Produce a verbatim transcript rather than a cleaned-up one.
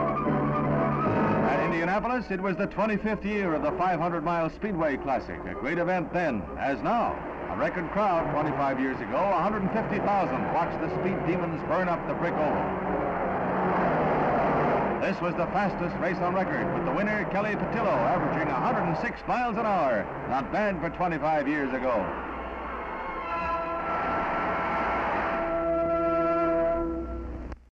At Indianapolis, it was the twenty-fifth year of the five hundred mile Speedway Classic, a great event then, as now. A record crowd twenty-five years ago, one hundred fifty thousand watched the speed demons burn up the brick oval. This was the fastest race on record, with the winner, Kelly Patillo, averaging one hundred six miles an hour. Not bad for twenty-five years ago.